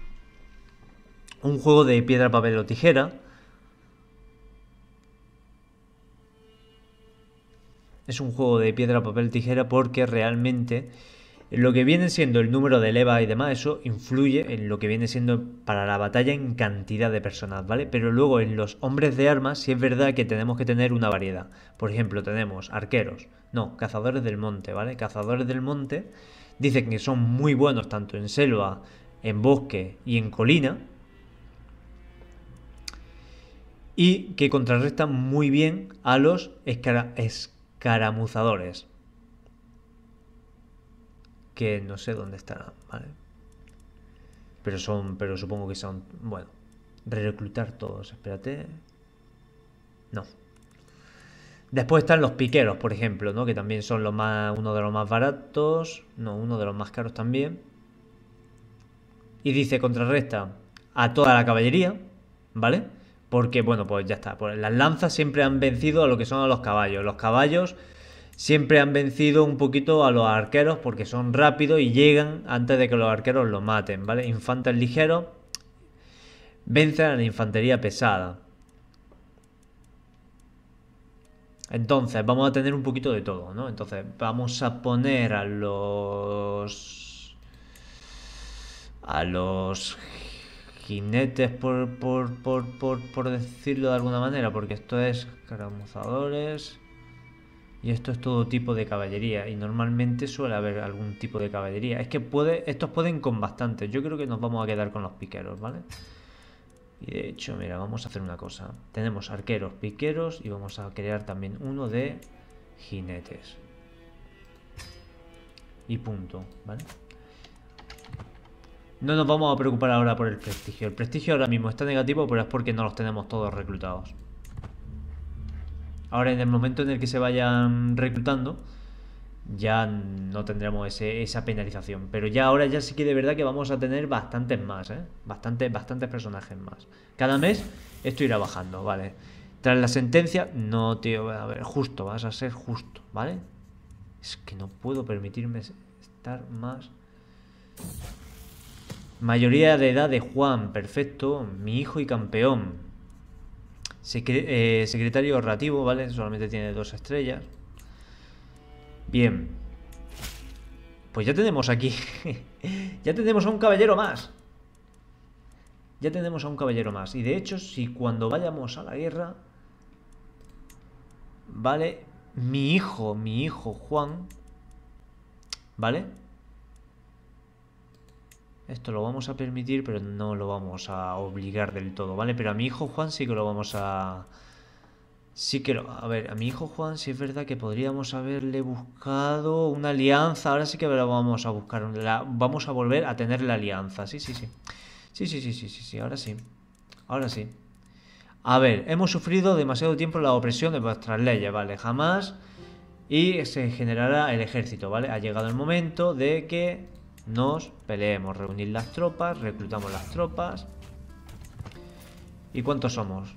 un juego de piedra, papel o tijera. Es un juego de piedra, papel, tijera porque realmente lo que viene siendo el número de leva y demás, eso influye en lo que viene siendo para la batalla en cantidad de personas, ¿vale? Pero luego en los hombres de armas sí es verdad que tenemos que tener una variedad. Por ejemplo, tenemos arqueros, no, cazadores del monte, ¿vale? Cazadores del monte dicen que son muy buenos tanto en selva, en bosque y en colina. Y que contrarrestan muy bien a los escaramuzadores. Que no sé dónde estarán, ¿vale? Pero supongo que son, bueno, reclutar todos, espérate. No. Después están los piqueros, por ejemplo, ¿no? Que también son uno de los más baratos, no, uno de los más caros también. Y dice contrarresta a toda la caballería, ¿vale? Porque, bueno, pues ya está. Pues las lanzas siempre han vencido a lo que son a los caballos. Los caballos siempre han vencido un poquito a los arqueros porque son rápidos y llegan antes de que los arqueros los maten, ¿vale? Infantes ligeros vencen a la infantería pesada. Entonces, vamos a tener un poquito de todo, ¿no? Entonces, vamos a poner a los jinetes, por decirlo de alguna manera, porque esto es escaramuzadores y esto es todo tipo de caballería y normalmente suele haber algún tipo de caballería. Es que estos pueden con bastantes. Yo creo que nos vamos a quedar con los piqueros, ¿vale? Y de hecho, mira, vamos a hacer una cosa. Tenemos arqueros, piqueros y vamos a crear también uno de jinetes. Y punto, ¿vale? No nos vamos a preocupar ahora por el prestigio. El prestigio ahora mismo está negativo, pero es porque no los tenemos todos reclutados. Ahora en el momento en el que se vayan reclutando, ya no tendremos esa penalización. Pero ya ahora ya sí que de verdad que vamos a tener bastantes más, ¿eh? Bastantes personajes más. Cada mes esto irá bajando, ¿vale? Tras la sentencia, no, tío, a ver, justo, vas a ser justo, ¿vale? Es que no puedo permitirme estar más... Mayoría de edad de Juan, perfecto. Mi hijo y campeón. Secretario ahorrativo, ¿vale? Solamente tiene 2 estrellas. Bien. Pues ya tenemos aquí. Ya tenemos a un caballero más. Ya tenemos a un caballero más. Y de hecho, si cuando vayamos a la guerra... ¿Vale? Mi hijo Juan... ¿Vale? Esto lo vamos a permitir, pero no lo vamos a obligar del todo, ¿vale? Pero a mi hijo Juan sí que lo vamos a... Sí que lo... A ver, a mi hijo Juan sí es verdad que podríamos haberle buscado una alianza. Ahora sí que lo vamos a buscar. Vamos a volver a tener la alianza. Sí. Sí, ahora sí. Ahora sí. A ver, hemos sufrido demasiado tiempo la opresión de vuestras leyes, ¿vale? Jamás... Y se generará el ejército, ¿vale? Ha llegado el momento de que... nos peleemos, reunir las tropas, reclutamos las tropas. ¿Y cuántos somos?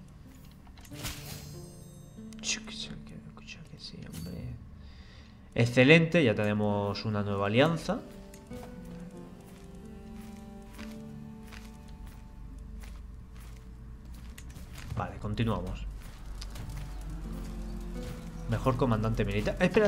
Sí, hombre. Excelente, ya tenemos una nueva alianza. continuamos. Mejor comandante militar. Espera.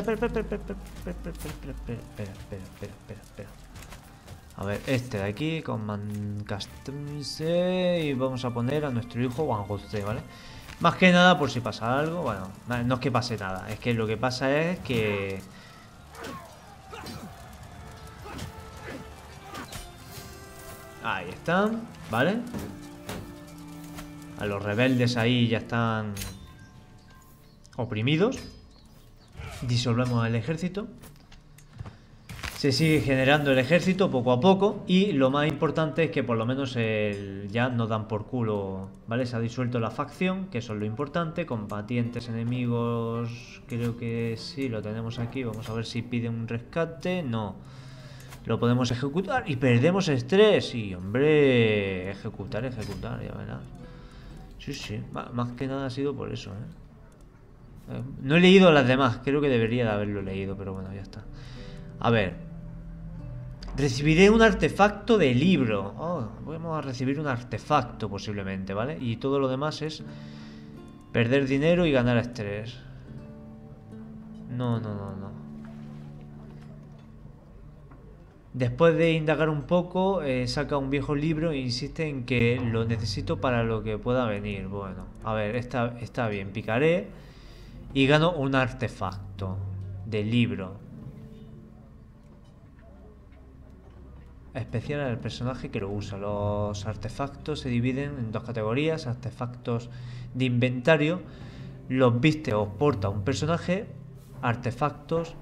A ver, este de aquí, customize, y vamos a poner a nuestro hijo Juan José, ¿vale? Más que nada por si pasa algo. Bueno, no es que pase nada, es que lo que pasa es que... Ahí están, ¿vale? A los rebeldes ahí ya están oprimidos. Disolvemos el ejército. Se sigue generando el ejército poco a poco. Y lo más importante es que por lo menos ya nos dan por culo, ¿vale? Se ha disuelto la facción, que eso es lo importante. Combatientes enemigos, creo que sí, lo tenemos aquí. Vamos a ver si pide un rescate. No. Lo podemos ejecutar y perdemos estrés. Y hombre, ejecutar, ya verás. Sí, más que nada ha sido por eso, No he leído las demás, creo que debería de haberlo leído, pero bueno, ya está. A ver. Recibiré un artefacto de libro. Oh, vamos a recibir un artefacto posiblemente, ¿vale? Y todo lo demás es perder dinero y ganar estrés. No. Después de indagar un poco, saca un viejo libro e insiste en que lo necesito para lo que pueda venir. Bueno, a ver, está bien. Picaré y gano un artefacto de libro. Especial al personaje que lo usa. Los artefactos se dividen en dos categorías. Artefactos de inventario. Los viste o porta un personaje. Artefactos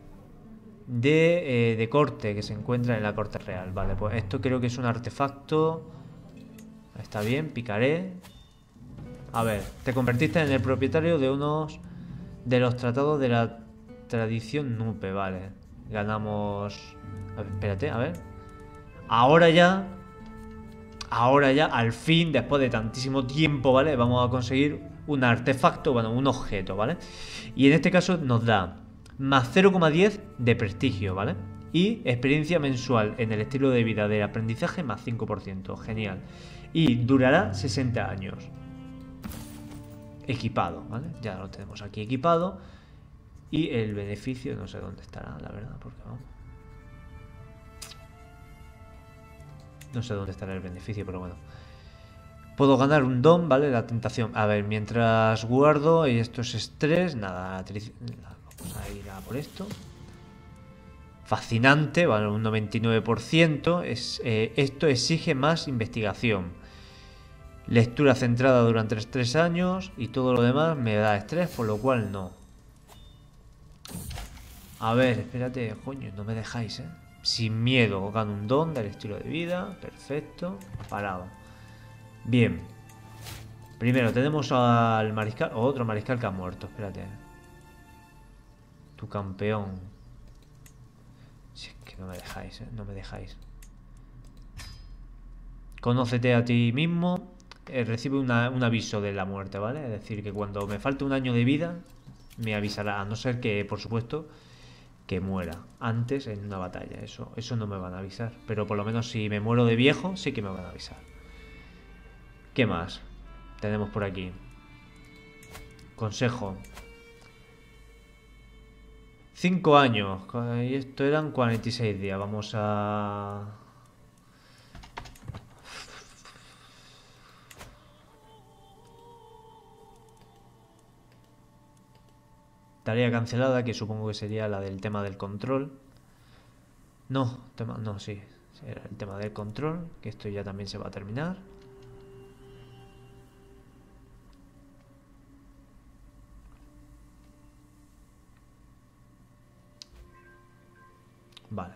de corte que se encuentra en la corte real. Vale, pues esto creo que es un artefacto. Está bien, picaré. A ver, te convertiste en el propietario de unos de los tratados de la tradición Nupe. Vale, ganamos... A ver, espérate, a ver. Ahora ya, al fin, después de tantísimo tiempo, ¿vale? Vamos a conseguir un artefacto, bueno, un objeto, ¿vale? Y en este caso nos da más 0,10 de prestigio, ¿vale? Y experiencia mensual en el estilo de vida del aprendizaje más 5%. Genial. Y durará 60 años. Equipado, ¿vale? Ya lo tenemos aquí equipado. Y el beneficio, no sé dónde estará, la verdad, porque vamos. No sé dónde estará el beneficio, pero bueno. Puedo ganar un don, ¿vale? La tentación. A ver, mientras guardo, y esto es estrés, nada, vamos a ir a por esto. Fascinante, vale, un 99%. Esto exige más investigación. Lectura centrada durante 3 años y todo lo demás me da estrés, por lo cual no. A ver, espérate, coño, no me dejáis, Sin miedo, gano un don del estilo de vida. Perfecto, parado. Bien. Primero tenemos al mariscal, otro mariscal que ha muerto, espérate. Tu campeón. Si es que no me dejáis, no me dejáis. Conócete a ti mismo. Recibe un aviso de la muerte, ¿vale? Es decir, que cuando me falte un año de vida, me avisará, a no ser que, por supuesto, que muera antes en una batalla. Eso no me van a avisar. Pero por lo menos si me muero de viejo, sí que me van a avisar. ¿Qué más tenemos por aquí? Consejo. 5 años. Y esto eran 46 días. Vamos a... Tarea cancelada, que supongo que sería la del tema del control. No, sí. Era el tema del control, que esto ya también se va a terminar. Vale.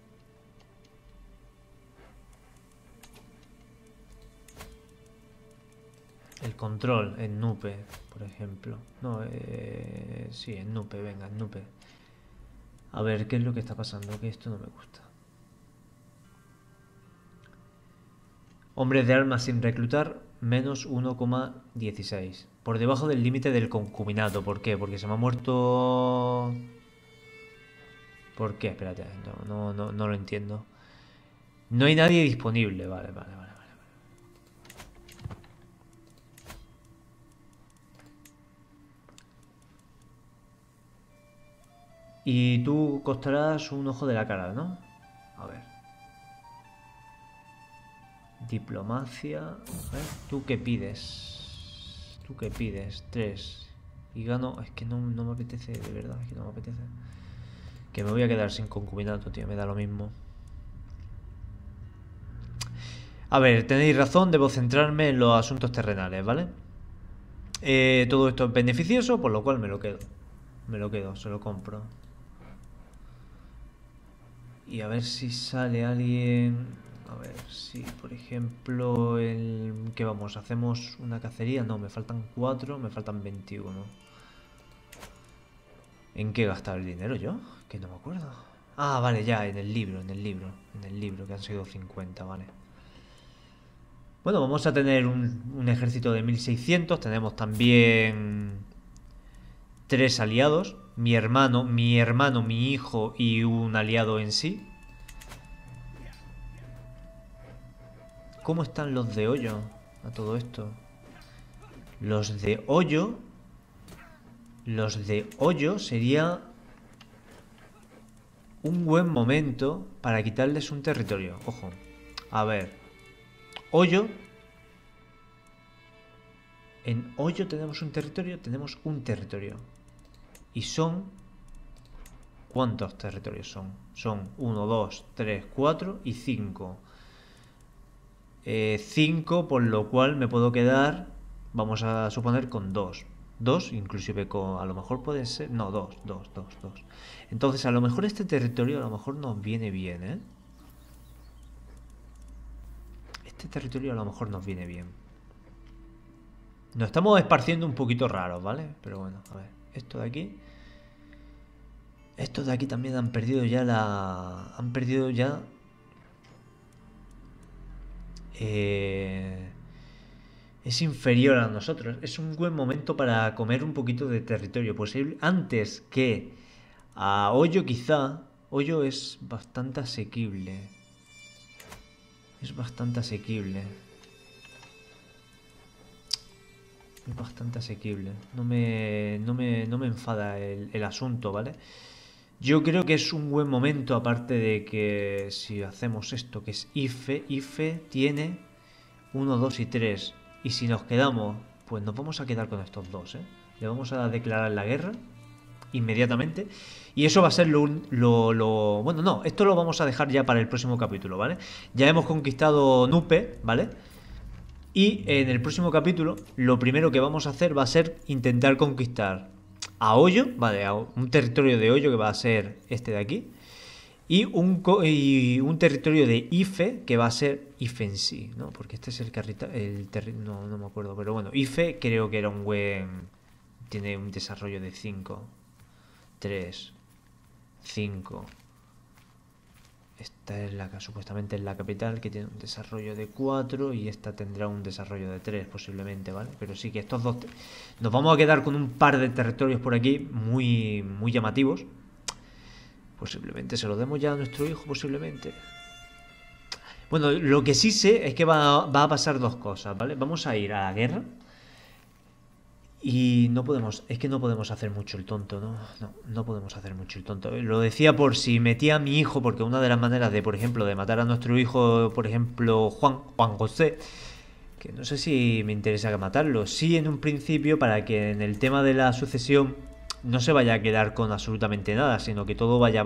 El control en Nupe, por ejemplo. No, sí, en Nupe, venga, en Nupe. A ver, ¿qué es lo que está pasando? Que esto no me gusta. Hombres de armas sin reclutar, menos 1,16. Por debajo del límite del concubinato. ¿Por qué? Porque se me ha muerto... ¿Por qué? Espérate, no lo entiendo. No hay nadie disponible. Vale. Y tú costarás un ojo de la cara, ¿no? A ver. Diplomacia. A ver, ¿tú qué pides? ¿Tú qué pides? 3. Y gano... Es que no me apetece, de verdad, es que no me apetece. Que me voy a quedar sin concubinato, tío, me da lo mismo. A ver, tenéis razón, debo centrarme en los asuntos terrenales, ¿vale? Todo esto es beneficioso, por lo cual me lo quedo. Me lo quedo, se lo compro. Y a ver si sale alguien... A ver si, por ejemplo, ¿qué vamos? ¿Hacemos una cacería? No, me faltan 4, me faltan 21. ¿En qué he gastado el dinero yo? Que no me acuerdo. Ah, vale, ya, en el libro, que han sido 50, vale. Bueno, vamos a tener un ejército de 1600. Tenemos también 3 aliados. Mi hermano, mi hijo y un aliado en sí. ¿Cómo están los de Hoyo a todo esto? Los de Hoyo... Los de Hoyo sería un buen momento para quitarles un territorio. Ojo. A ver. Hoyo. En Hoyo tenemos un territorio. Tenemos un territorio. Y son... ¿Cuántos territorios son? Son 1, 2, 3, 4 y 5. 5, por lo cual me puedo quedar, vamos a suponer, con 2. 2, inclusive con, a lo mejor puede ser... No, 2. Entonces, a lo mejor este territorio a lo mejor nos viene bien, ¿eh? Este territorio a lo mejor nos viene bien. Nos estamos esparciendo un poquito raros, ¿vale? Pero bueno, a ver. Esto de aquí... Estos de aquí también han perdido ya la... Han perdido ya... Es inferior a nosotros. Es un buen momento para comer un poquito de territorio posible. Antes que a Hoyo quizá. Hoyo es bastante asequible. Es bastante asequible. Es bastante asequible. No me enfada el asunto, ¿vale? Yo creo que es un buen momento, aparte de que si hacemos esto, que es IFE tiene 1, 2 y 3. Y si nos quedamos, pues nos vamos a quedar con estos dos, ¿eh? Le vamos a declarar la guerra inmediatamente. Y eso va a ser Bueno, no, esto lo vamos a dejar ya para el próximo capítulo, ¿vale? Ya hemos conquistado Nupe, ¿vale? Y en el próximo capítulo, lo primero que vamos a hacer va a ser intentar conquistar a Hoyo, ¿vale? A un territorio de Hoyo que va a ser este de aquí. Y un territorio de Ife que va a ser Ife en sí, ¿no? Porque este es no me acuerdo, pero bueno, Ife creo que era un buen... Tiene un desarrollo de 5, 3, 5. Esta es supuestamente es la capital, que tiene un desarrollo de 4 y esta tendrá un desarrollo de 3 posiblemente, ¿vale? Pero sí que estos dos... Nos vamos a quedar con un par de territorios por aquí muy, muy llamativos. Posiblemente se lo demos ya a nuestro hijo, posiblemente. Bueno, lo que sí sé es que va a pasar dos cosas, ¿vale? Vamos a ir a la guerra. Y no podemos hacer mucho el tonto, ¿no? No podemos hacer mucho el tonto. Lo decía por si metía a mi hijo, porque una de las maneras de, por ejemplo, de matar a nuestro hijo, por ejemplo, Juan José, que no sé si me interesa matarlo. Sí, en un principio, para que en el tema de la sucesión no se vaya a quedar con absolutamente nada, sino que todo vaya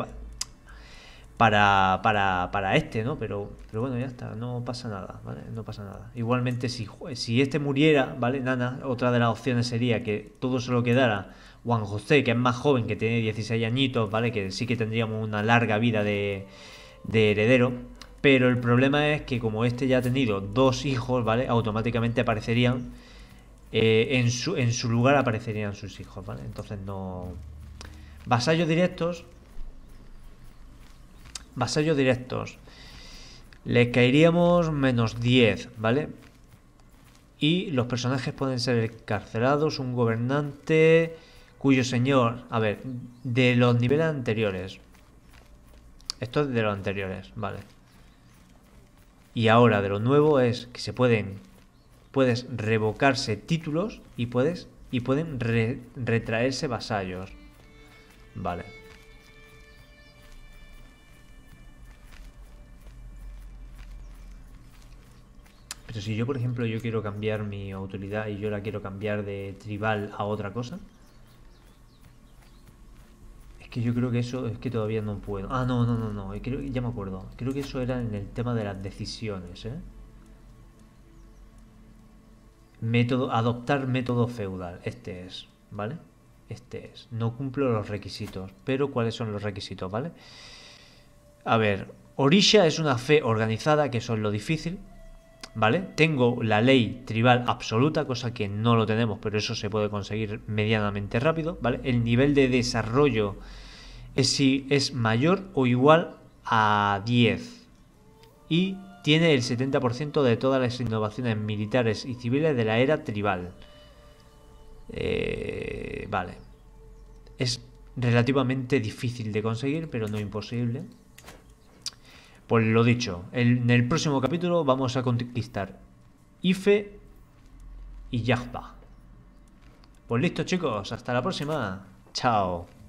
para este, ¿no? Pero bueno, ya está, no pasa nada, ¿vale? No pasa nada. Igualmente, si este muriera, ¿vale? Nana, otra de las opciones sería que todo se lo quedara Juan José, que es más joven, que tiene 16 añitos, ¿vale? Que sí que tendríamos una larga vida de heredero. Pero el problema es que como este ya ha tenido 2 hijos, ¿vale? Automáticamente aparecerían... en su lugar aparecerían sus hijos, ¿vale? Entonces no... Vasallos directos. Les caeríamos menos 10, ¿vale? Y los personajes pueden ser encarcelados, un gobernante cuyo señor... A ver, de los niveles anteriores. Esto es de los anteriores, ¿vale? Y ahora de lo nuevo es que puedes revocarse títulos y pueden retraerse vasallos. Vale. Pero si yo, por ejemplo, yo quiero cambiar mi autoridad y yo la quiero cambiar de tribal a otra cosa, es que yo creo que eso es que todavía no puedo. Ah, no, no, no, no, ya me acuerdo. Creo que eso era en el tema de las decisiones, ¿eh? Adoptar método feudal. Este es, ¿vale? Este es. No cumplo los requisitos. Pero ¿cuáles son los requisitos, ¿vale? A ver, Orisha es una fe organizada, que eso es lo difícil, ¿vale? Tengo la ley tribal absoluta, cosa que no lo tenemos, pero eso se puede conseguir medianamente rápido, ¿vale? El nivel de desarrollo es si es mayor o igual a 10. Y tiene el 70% de todas las innovaciones militares y civiles de la era tribal. Vale. Es relativamente difícil de conseguir, pero no imposible. Pues lo dicho, en el próximo capítulo vamos a conquistar Ife y Yagba. Pues listo, chicos, hasta la próxima. Chao.